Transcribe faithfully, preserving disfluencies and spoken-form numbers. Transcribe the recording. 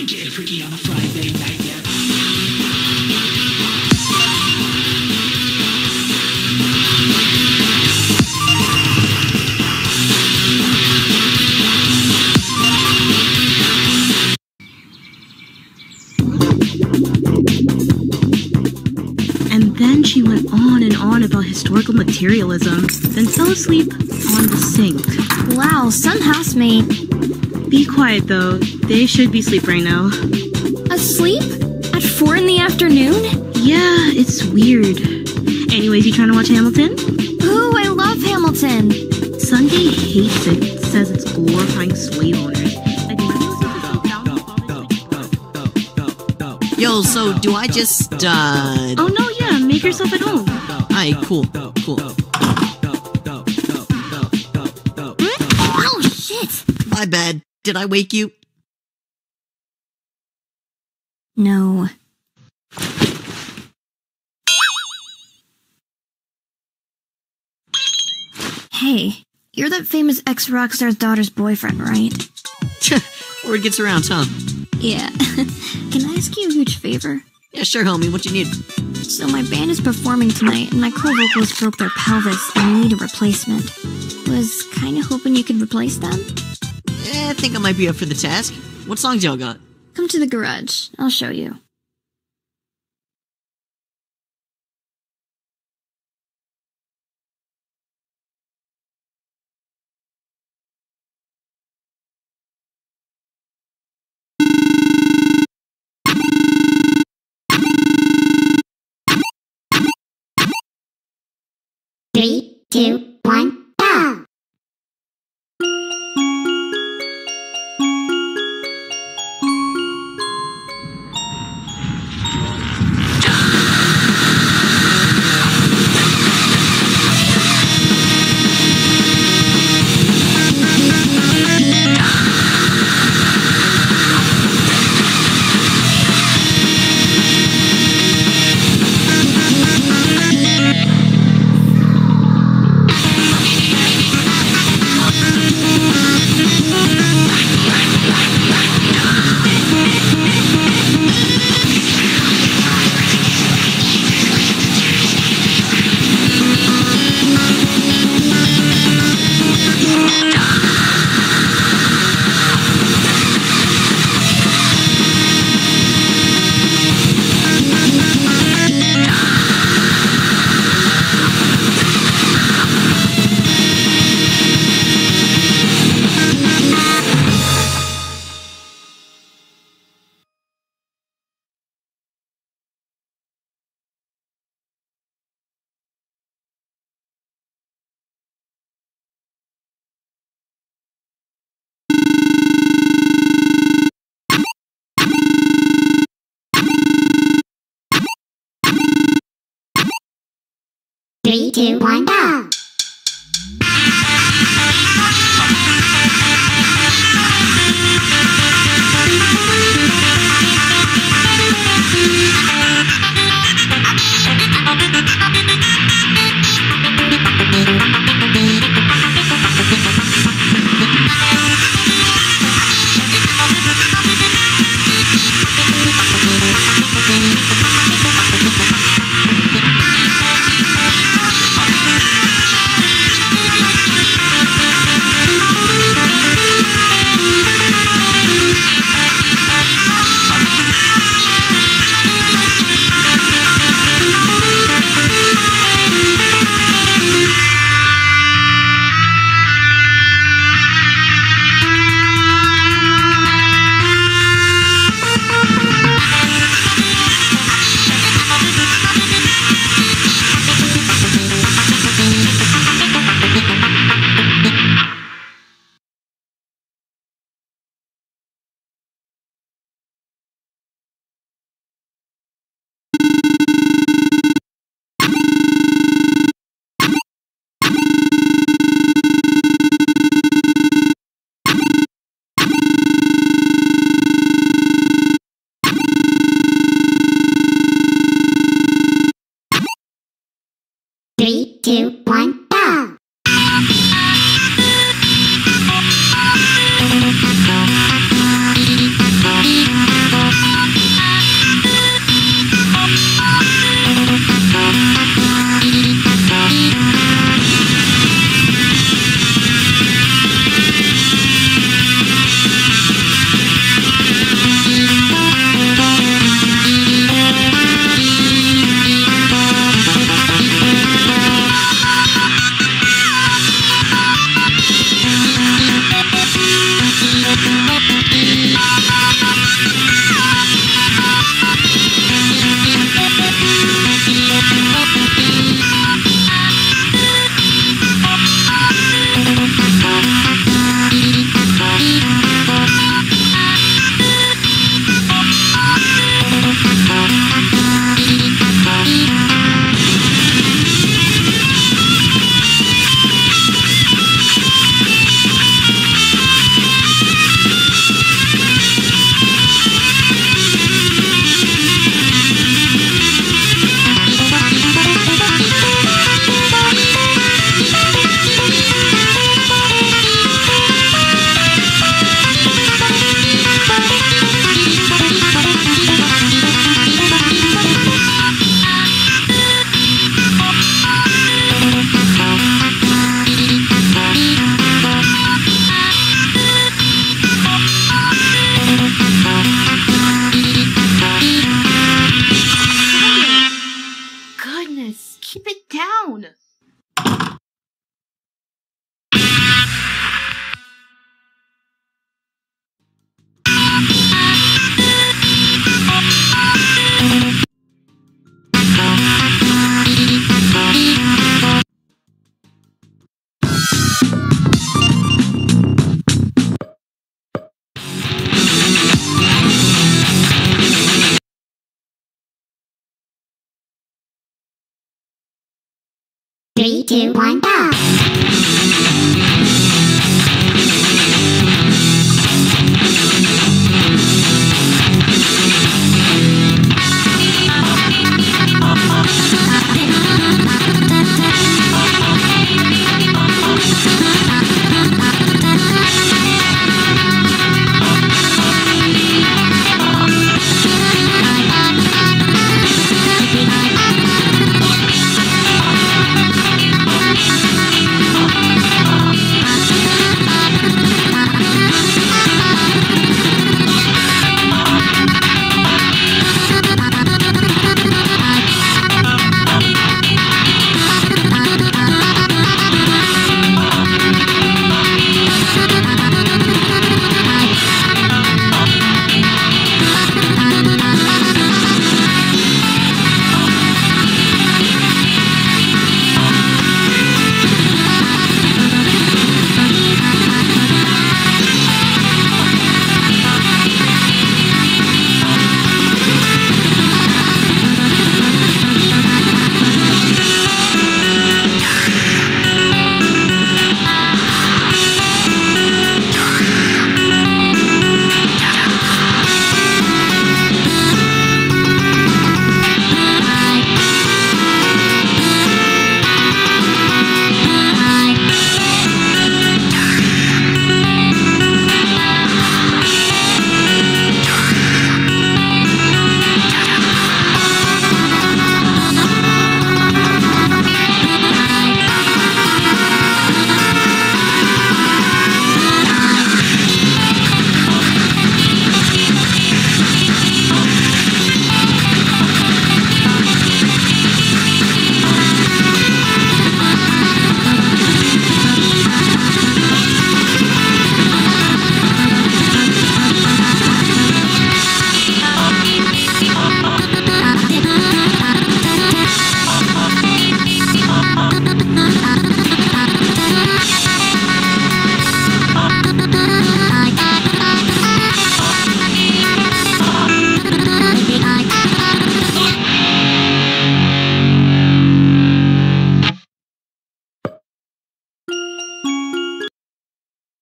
Getting freaky on a Friday night, yeah. And then she went on and on about historical materialism, then fell asleep on the sink. Wow, some housemate. Be quiet though, they should be asleep right now. Asleep? At four in the afternoon? Yeah, it's weird. Anyways, you trying to watch Hamilton? Ooh, I love Hamilton. Sunday hates it, says it's glorifying slave owners. Like, Yo, so do I just, uh... oh no, yeah, make yourself at home. Alright, cool, cool. Oh, shit! My bad. Did I wake you? No. Hey, you're that famous ex-rockstar's daughter's boyfriend, right? Word gets around, huh? Yeah. Can I ask you a huge favor? Yeah, sure, homie. What you need? So my band is performing tonight, and my co-vocals broke their pelvis, and we need a replacement. Was kinda hoping you could replace them? Eh, I think I might be up for the task. What songs y'all got? Come to the garage. I'll show you. Three, two, one, go! Three, two, one, go! Three, two, one, go! down! Three, two, one, go!